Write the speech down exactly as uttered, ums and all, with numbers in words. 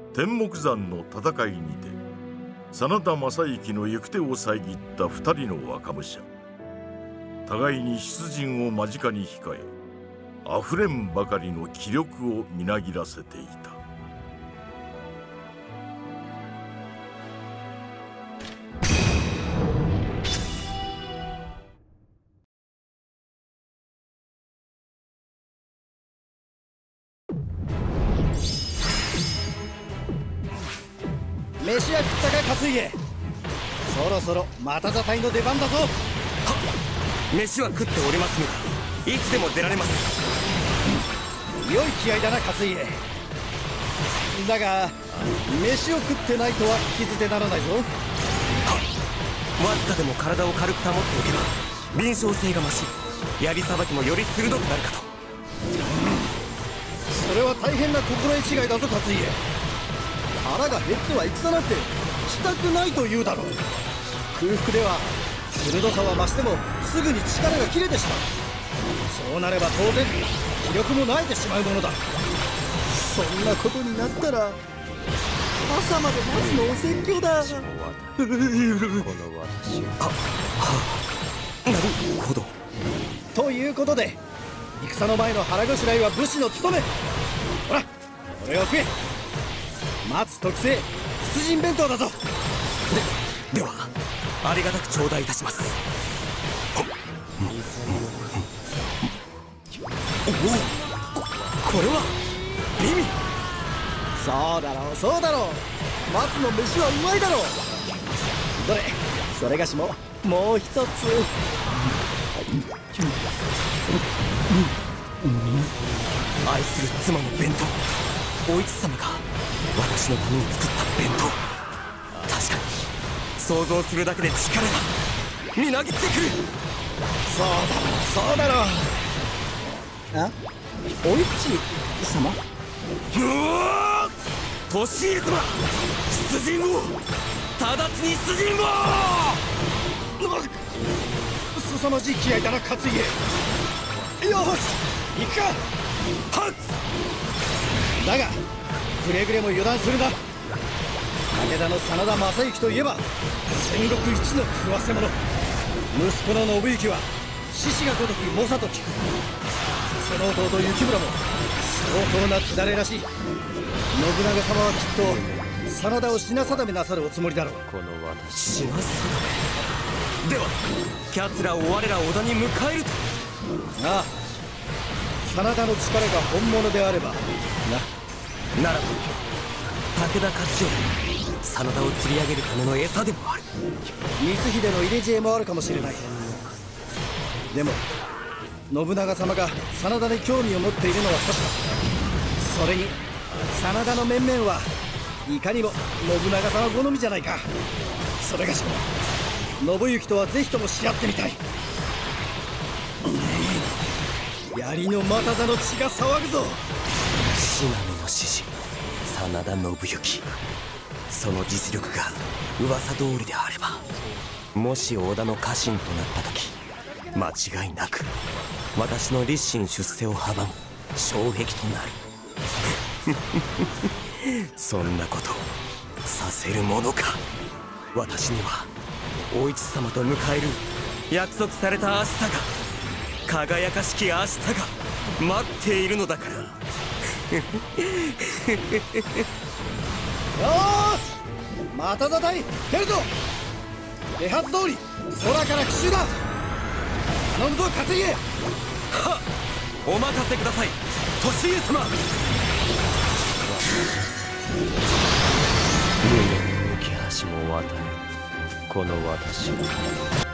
天目山の戦いにて真田昌幸の行く手を遮った二人の若武者、互いに出陣を間近に控え、あふれんばかりの気力をみなぎらせていた。 飯は食ったか勝家。そろそろ又座隊の出番だぞ。はっ、 飯は食っておりますが、いつでも出られます。 良い気合だな勝家。だが飯を食ってないとは聞き捨てならないぞ。はっ、わずかでも体を軽く保っておけば敏捷性が増し、槍さばきもより鋭くなるかと。 それは大変な心得違いだぞ勝家。腹が減っては戦なんてしたくないと言うだろう。空腹では鋭さは増してもすぐに力が切れてしまう。そうなれば当然気力も萎えてしまうものだ。そんなことになったら朝まで待つのお説教だ。この私あ、はあ、なるほど。 ということで戦の前の腹ごしらえは武士の務め。ほらこれを食え。松特製出陣弁当だぞ。 でではありがたく頂戴いたします。おお、これは美味。 そうだろうそうだろう、松の飯はうまいだろう。どれそれがしももう一つ。 愛する妻の弁当、お市様が私のために作った弁当。確かに想像するだけで力がみなぎってくる。 そうだろうそうだろう。あ、お市様。 うわー、利家様、出陣を、直ちに出陣を。 すさまじい気合だな勝家。よし行くか。はっ。だがくれぐれも油断するな。武田の真田昌幸といえば戦国一の食わせ者。息子の信行は獅子が如き猛者と聞く。その弟幸村も相当な気だれらしい。信長様はきっと真田を品定めなさるおつもりだろう。 この私品定めでは奴らを我ら織田に迎えると。 ああ、真田の力が本物であればな。 ならば武田勝頼、真田を釣り上げるための餌でもある。 光秀の入れ知恵もあるかもしれない。でも信長様が真田に興味を持っているのは確か。それに真田の面々はいかにも信長様好みじゃないか。それがしも信行とはぜひともし合ってみたい。槍の又座の血が騒ぐぞ。 信濃の志士真田信行、その実力が噂通りであれば、もし織田の家臣となった時、間違いなく私の立身出世を阻む障壁となる。そんなことさせるものか。私にはお市様と迎える約束された明日が、輝かしき明日が待っているのだから。 よーし又座隊出るぞ。手はず通り空から奇襲だ。頼むぞ勝家。 はっ、お任せください利家様。無限の浮き橋も渡れこの私。